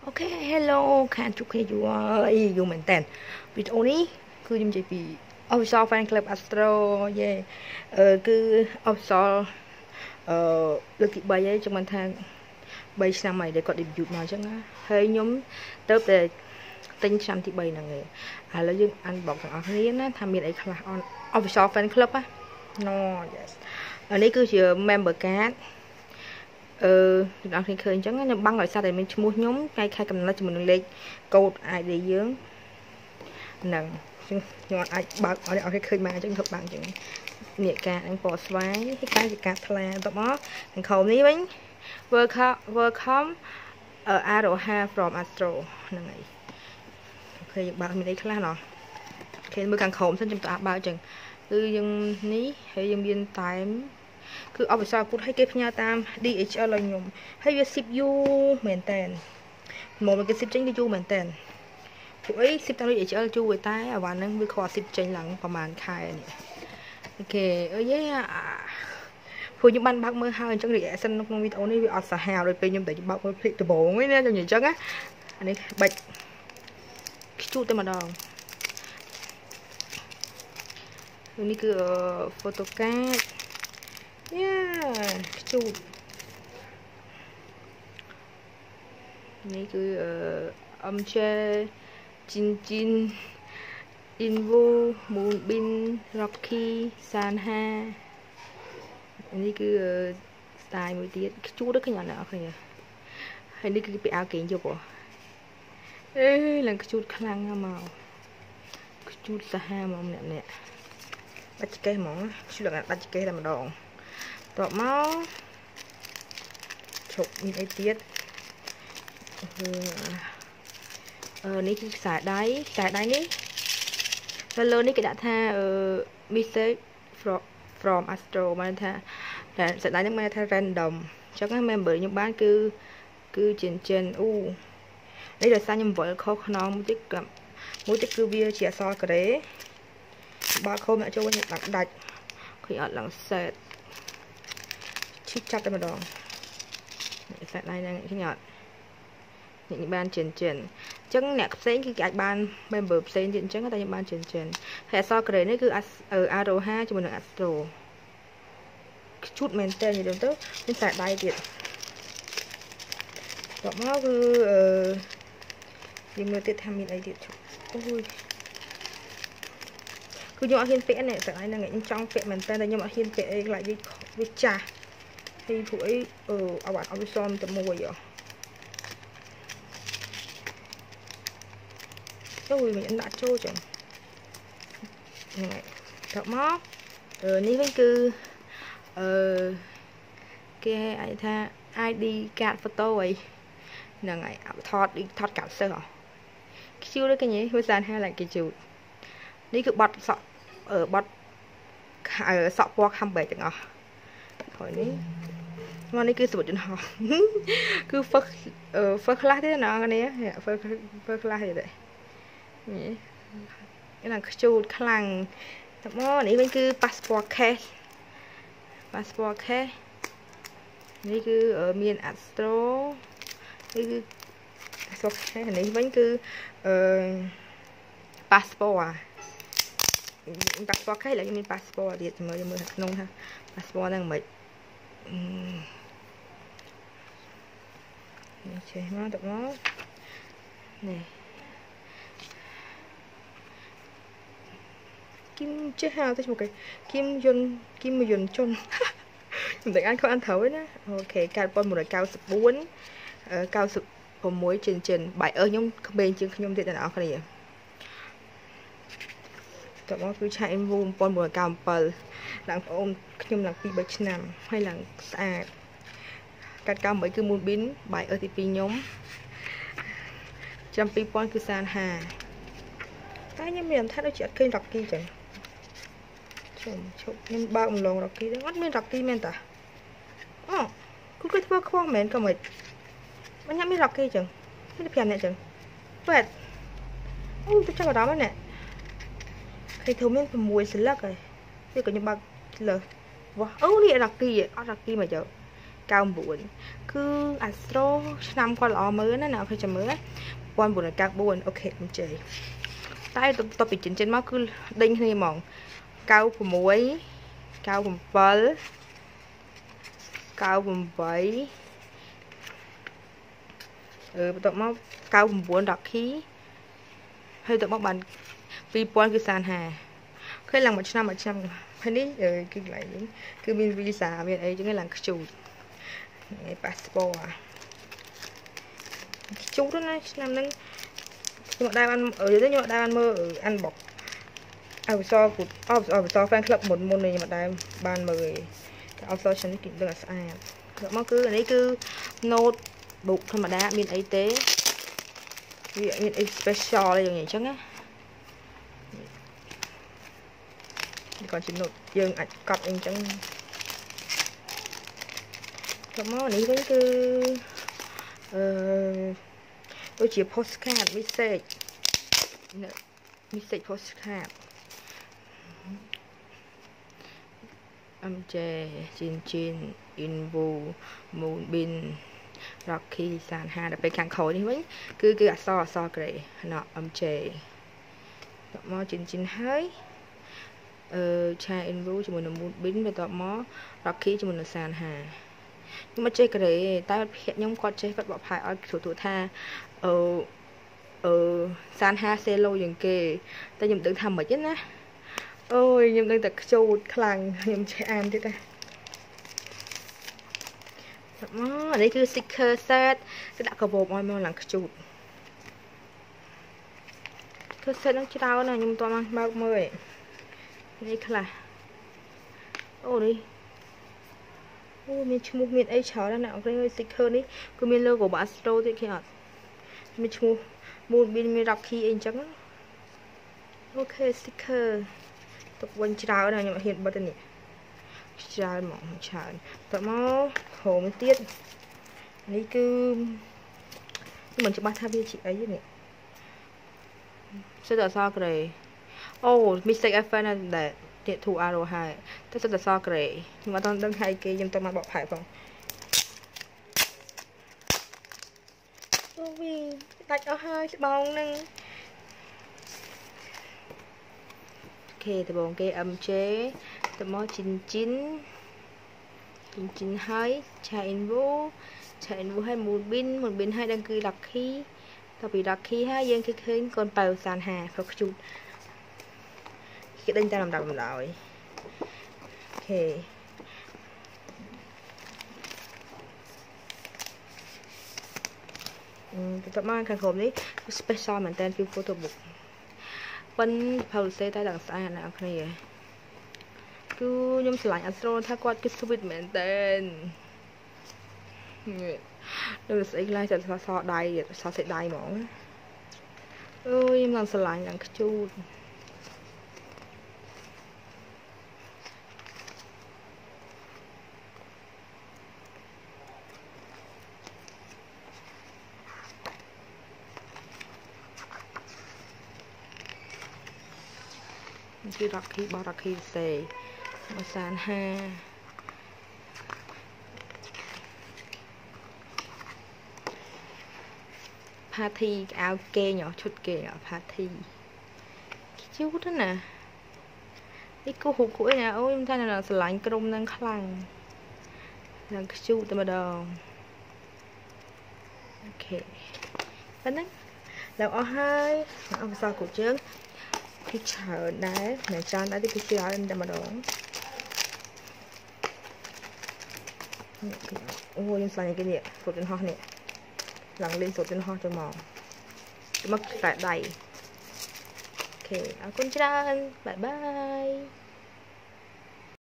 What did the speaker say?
Ok, hello ខានជួបគ្នាយូរហើយយូរមែនតើវីដេអូនេះគឺខ្ញុំនិយាយពី Official Fanclub Astro យេគឺ Official លើកទី3ហើយចាំមិនថា3ឆ្នាំហើយដែលគាត់ debut មកអញ្ចឹងណាហើយខ្ញុំទៅតែទិញឆ្នាំទី3ហ្នឹងឯងឥឡូវយើង unbox ទាំងអស់គ្នាណាថាមានអីខ្លះ Official Fanclub ណា No yes នេះគឺជា member card អ្នកនរឃើញអញ្ចឹងខ្ញុំបាំងឲ្យសាតែមានឈ្មោះខ្ញុំថ្ងៃខែកំណត់ជាមួយនឹងលេខកូដ ID យើងហ្នឹងខ្ញុំអាចបើកឲ្យអ្នកនរឃើញមកអញ្ចឹងធ្វើបាំងអញ្ចឹងនេះការពណ៌ស្វាយហើយការជាការថ្លាទៅមកខាងក្រោមនេះវិញ welcome AROHA from Astro ហ្នឹងហើយអូខេយើងបើកមានអីខ្លះណោះអូខេមើលខាងក្រោមសិនខ្ញុំទៅបើកអញ្ចឹងគឺយើងនេះហើយយើងមានតែមគឺអបិសាពុតឲ្យគេផ្ញើតាម DHL ឲ្យខ្ញុំហើយវា ship យូរមែនតើមកគេ ship ចេញវាយូរមែនតើពួកអី ship តាម DHL យូរតែអាវ៉ាន់ហ្នឹងវាខក ship ចេញឡើងប្រហែលខែនេះអូខេអើយព្រោះខ្ញុំបានបើកមើលហើយអញ្ចឹង reaction នៅក្នុងវីដេអូនេះវាអត់សាហាវដូចពេលខ្ញុំតែបើកមើលភ្លេចដំបងហ្នឹងណាខ្ញុំនិយាយអញ្ចឹងណាអានេះបាច់ខ្ជូតតែម្ដងនេះគឺ photo cardខ្ជូតនេះគឺអំជែជីនអ៊ីនវូមូនប៊ីនរ៉ុកគីសានហានេះគឺស្ទាយមួយទៀតខ្ជូតទៅឃើញអត់អ្នកឃើញហើយនេះគឺពីអាវគេងយកអេឡើងខ្ជូតខ្លាំងមកខ្ជូតសាហាវហ្មងអ្នកដាច់កេះហ្មងខ្ជូតដល់ដាច់កេះតែម្ដងតបមកជប់មានអីទៀតនេះគឺខ្សែដៃនេះនៅលើនេះគេដាក់ថា message from Astro បានថាតែខ្សែដៃហ្នឹងមានថា random អញ្ចឹង member ខ្ញុំបានគឺចិនអូនេះដោយសារខ្ញុំវល់ខុសខ្នងមួយទៀតគឺវាជាអក្សរកូរ៉េបើខុសអ្នកចូលវិញដាច់ឃើញអត់ឡើងសេតឈិះចាប់តែម្ដងខ្សែដៃហ្នឹងឃើញអត់នេះបានចិនអញ្ចឹងអ្នកផ្សេងគឺគេអាចបាន member ផ្សេងទៀតអញ្ចឹងតែខ្ញុំបានចិនហើយអក្សរកូរ៉េនេះគឺ AROHA ជាមួយនឹង Astro ខ្ជូតមែនតើនិយាយទៅមានខ្សែដៃទៀតតបមកគឺយើងមើលទៀតថាមានអីទៀតអូយគឺខ្ញុំអត់ហ៊ានពាក់នេះតែហ្នឹងខ្ញុំចង់ពាក់មែនតើខ្ញុំអត់ហ៊ានពាក់អីខ្លាចវាចាស់ហើយពួកអីអវ៉ាត់អត់វាសមតែមួយអូយមិនដាក់ចូលចឹងហ្នឹងហើយតបមកនេះវិញគឺគេអាចថា ID card photo អីហ្នឹងហើយថតកាត់សិស្សហ៎ខ្ជូតដូចគ្នាវាសានហាឡើងគេជូតនេះគឺបត់សក់បត់សក់ពណ៌ខាំបែកទាំងអស់ហើយនេះគឺសម្បត្តិយន្តហោះគឺ first class ទេណាគ្នា first class ទេនេះឡើងខ្ជូតខ្លាំងតែមកនេះវិញគឺ passport case នេះគឺមាន Astro នេះគឺ Astro case នេះវិញគឺpassport case ឡើយមាន passport ទៀតមើលក្នុងថា passport ហ្នឹងមិននេះចេះមកតមកនេះគីមចេះហៅទៅឈ្មោះគេគីមយុនជុនខ្ញុំតែអានខុសអានត្រូវណាអូខេកាល1994 96ចិនបាយខ្ញុំក្មេងជាងខ្ញុំទៀតអ្នកនរគ្នាតបមកគឺឆាយវូ1997ឡើងប្អូនខ្ញុំឡើង 2-3 ឆ្នាំហើយឡើងស្អាតកាត់98គឺមូនប៊ីនបាយទី2ខ្ញុំចាំ2000គឺសានហាតែខ្ញុំមានថាដូចជាអត់ឃើញរ៉ុកគីចឹងឈប់ខ្ញុំបើកម្លងរ៉ុកគីហ្នឹងអត់មានរ៉ុកគីមែនតាអូគឺគេធ្វើខ្វះមែនក៏មិនញ៉ាំមានរ៉ុកគីចឹងមានតែ5នាក់ចឹងពេតអូទៅចាប់អារម្មណ៍ហ្នឹងគេធ្វើមាន6ស្លឹកហើយវាក៏ខ្ញុំបើកលើវ៉ាអូនេះរ៉ុកគីអត់រ៉ុកគីមកយក cao buồn cứ Astro năm qua lò mới nó nào phải chấm mới quan buồn là cao buồn ok mình chơi tay tôi bị trên máu cứ đinh hay mỏng cao của muối cao của bơ cao của bấy tụi máu cao của buồn đặc khí hay tụi máu bàn vì buồn cứ sàn hà khi làm 100 cái ní cứ lại cứ bên visa bên ấy chứ cái làm chủ passport chú đó này làm nên nhưng mà đai ăn ở dưới nhưng mà đai ăn mơ ăn bọc so của so fan club một môn này nhưng mà đai ban mời so cho nó kiện được là sai rồi mà cứ đấy cứ nốt bụng thôi mà đa bên ấy tế bên special đây rồi nhỉ chắc á còn chỉ nốt dương ảnh cọp anh chẳng cái món này vẫn cứ tôi chỉ postcard message postcard âm chè chin invu moonbin rocky sàn hà đãไปcàng khổ đi mấy cứ so cái nọ âm chè món chin hơi cha invu cho mình là moonbin về tọt mó rocky cho mình là sàn hà nhưng mà chơi cái đấy ta hiện nhóm con chơi vật bỏ phải ở thủ tha sàn hà xe lô dừng kề ta nhầm tự thầm ở chết á ôi nhầm tự tật châu khlang nhầm chơi ăn thế ta ở đây cứ sticker set cái đã cầu bột môi là chuột cứ set nó chỉ tao này nhưng toàn mang bao mười đây là ô đi ô mình chmua miền ấy chó là nào cái sticker đi cứ miền logo của Astro thì kia mình chmua một bên mình đọc khi anh trắng ok sticker tập quanh cháo này nhưng mà hiện bật này cháo mỏng cháo tập máu khổ mới tiết này cứ mình chỉ bắt thay vì chị ấy này sẽ là sao cái này oh mistake FN là để điện thủ AROHA tất sẽ là sao cái này nhưng mà tôi đang hay cái nhưng tôi mà bỏ phải không ôi đặt ở hơi bông nè ok từ bông cái âm chế từ mó chín hơi chạy invu hay một bên hai đang cười đặc khí tao bị đặc khí ha dân cái khơi con bào sàn hà không chút cái đánh ta làm đậm rồi ok tập mang khăn khổm đấy special mình tên phim photo book vẫn phao xe tay đằng xa nào cái này cứ nhôm sải Astroถ้า quạt cái sweet เหมือนเต้นđừng sẽ like cho so đai so sẽ đai mỏng ơi em làm sải đằng chút cái đặc khí bao đặc khí xề mà sàn ha party áo kê nhỏ chút kê nhỏ party chú đó nè cái cô hụt của nè ôi em thấy là lạnh cái đông đang khăng là chú tao mà đâu ok anh đấy là ở hai ông sao của chứ cái chờ đấy này chan đã đi cái chờ lên mà đó ôi em xài cái gì sốt trên hoa nè lằng lên sốt trên hoa cho màu mất tại đầy ok con chan bye bye